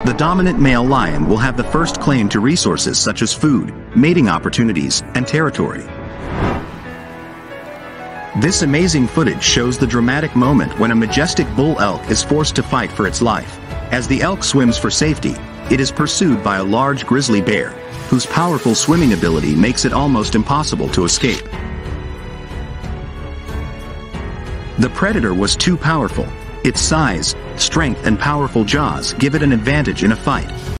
The dominant male lion will have the first claim to resources such as food, mating opportunities, and territory. This amazing footage shows the dramatic moment when a majestic bull elk is forced to fight for its life. As the elk swims for safety, it is pursued by a large grizzly bear, whose powerful swimming ability makes it almost impossible to escape. The predator was too powerful. Its size, strength and powerful jaws give it an advantage in a fight.